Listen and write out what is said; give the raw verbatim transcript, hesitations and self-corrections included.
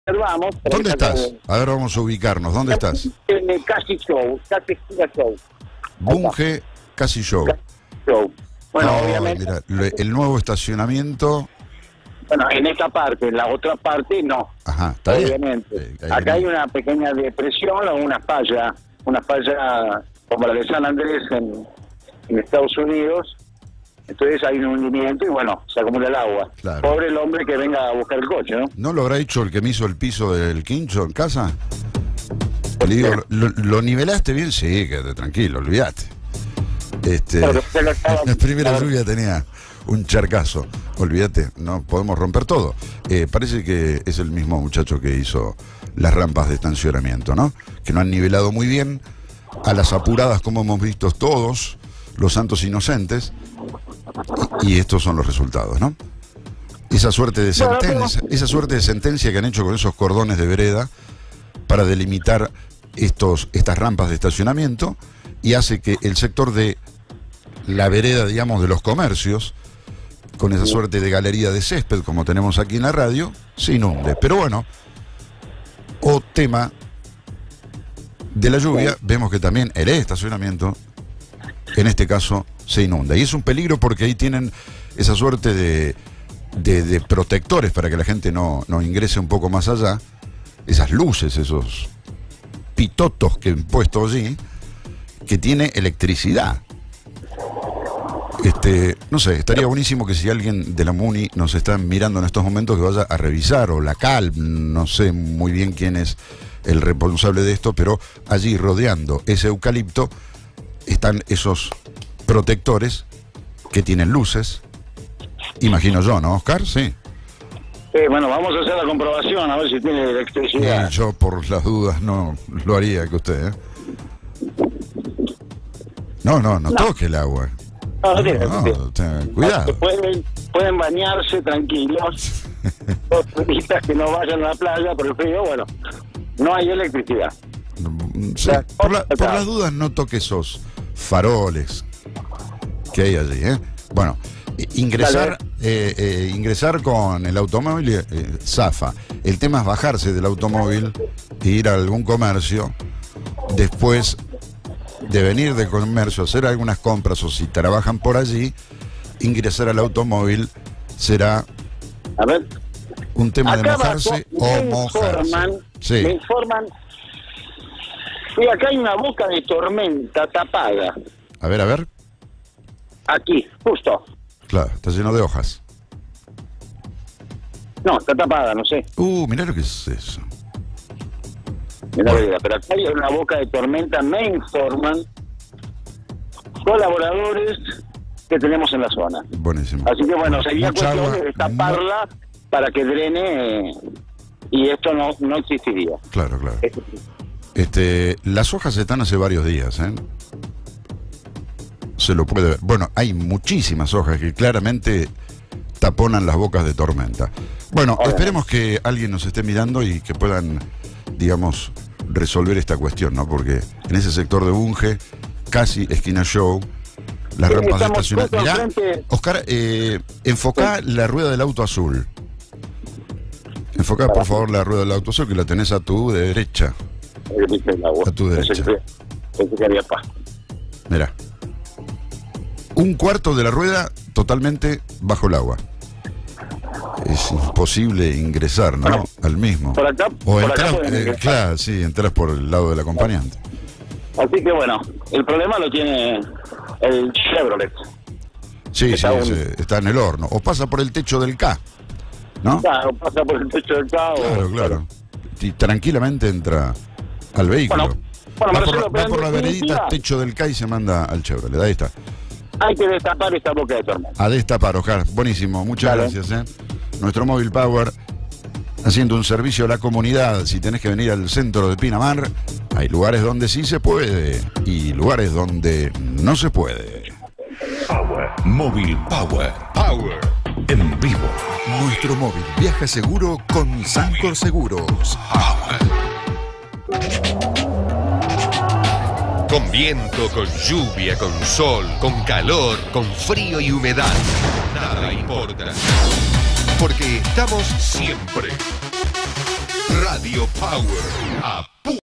Vamos, ¿Dónde estás? A ver, vamos a ubicarnos. ¿Dónde estás? En el Casi Show, Casi Show. Bunge Casi Show. Show. Bueno, Oh, obviamente. mira, el nuevo estacionamiento. Bueno, en esta parte, en la otra parte no. Ajá, está bien. Obviamente. Sí, ahí Acá hay viene. una pequeña depresión o una falla, una falla como la de San Andrés en, en Estados Unidos. Entonces hay un hundimiento y bueno, se acumula el agua. Claro. Pobre el hombre que venga a buscar el coche, ¿no? ¿No lo habrá hecho el que me hizo el piso del quincho en casa? Le digo, ¿lo, lo nivelaste bien? Sí, quédate tranquilo, olvídate. Este, Pero se lo estaba- la primera lluvia tenía un charcazo. Olvídate, no podemos romper todo. Eh, parece que es el mismo muchacho que hizo las rampas de estacionamiento, ¿no? Que no han nivelado muy bien, a las apuradas, como hemos visto todos, los santos inocentes, y, y estos son los resultados, ¿no? Esa suerte de Bueno, sentencia, esa suerte de sentencia que han hecho con esos cordones de vereda para delimitar estos, estas rampas de estacionamiento, y hace que el sector de la vereda, digamos, de los comercios, con esa suerte de galería de césped como tenemos aquí en la radio, se inunde. Pero bueno, o tema de la lluvia, vemos que también el estacionamiento, en este caso, se inunda. Y es un peligro porque ahí tienen esa suerte de, de, de protectores para que la gente no, no ingrese un poco más allá, esas luces, esos pitotos que han puesto allí, que tiene electricidad. Este, no sé, estaría buenísimo que si alguien de la MUNI nos está mirando en estos momentos, que vaya a revisar, o la CAL, no sé muy bien quién es el responsable de esto, pero allí rodeando ese eucalipto están esos protectores que tienen luces, imagino yo, ¿no, Oscar? Sí. Eh, bueno, vamos a hacer la comprobación, a ver si tiene electricidad. Y yo por las dudas no lo haría que usted, ¿eh? No, no, no, No. toque el agua. No, no tiene No, sentido. no, ten- cuidado. Pueden, pueden bañarse tranquilos, los turistas que no vayan a la playa por el frío, bueno, no hay electricidad. Sí, por, la- por las dudas no toque esos faroles que hay allí, ¿eh? Bueno, eh, ingresar, eh, eh, ingresar con el automóvil, eh, eh, zafa. El tema es bajarse del automóvil e ir a algún comercio, después de venir del comercio, hacer algunas compras, o si trabajan por allí, ingresar al automóvil será A ver, un tema de acá mojarse abajo o me mojarse. informan, me Sí, informan, y acá hay una boca de tormenta tapada, a ver, a ver. aquí, justo. Claro, está lleno de hojas. No, está tapada, no sé, Uh, mirá lo que es eso. de la Bueno. vida, pero acá hay una boca de tormenta, me informan colaboradores que tenemos en la zona. Buenísimo. Así que bueno, sería Mucha cuestión agua, de destaparla para que drene eh, y esto no, no existiría. Claro, claro. Este, las hojas están hace varios días, ¿eh? Se lo puede ver. Bueno, hay muchísimas hojas que claramente taponan las bocas de tormenta. Bueno, Obviamente. esperemos que alguien nos esté mirando y que puedan, digamos, resolver esta cuestión, ¿no? Porque en ese sector de Bunge, casi esquina Show, las Sí, rampas de estamos estacionamiento. justo Mirá, enfrente. Oscar, eh, enfocá la rueda del auto azul. Enfocá, por favor, la rueda del auto azul, que la tenés a tu derecha. Eh, dice el agua. A tu derecha. Pensé que- pensé que había paz. Mirá. Un cuarto de la rueda totalmente bajo el agua. Es imposible ingresar, ¿no? Bueno, Al mismo. por acá- O por acá entras, pueden eh, ingresar. claro, sí, entras por el lado del acompañante. Así que bueno, el problema lo tiene el Chevrolet. Sí, sí, Está un- ese- está en el horno. O pasa por el techo del K, ¿no? Claro, pasa por el techo del cabo. Claro, claro. Y tranquilamente entra al vehículo. Bueno, bueno, va, por, Marcelo, la- pero va por en la veredita, definitiva- techo del K, y se manda al Chevrolet. Ahí está. Hay que destapar esta boca de tormenta. A destapar, Oscar. Buenísimo, muchas Dale. gracias. ¿eh? Nuestro Móvil Power haciendo un servicio a la comunidad. Si tenés que venir al centro de Pinamar, hay lugares donde sí se puede y lugares donde no se puede. Power. Móvil Power. Power. En vivo. Nuestro móvil viaja seguro con Sancor Seguros. Con viento, con lluvia, con sol, con calor, con frío y humedad. Nada importa. Porque estamos siempre Radio Power. A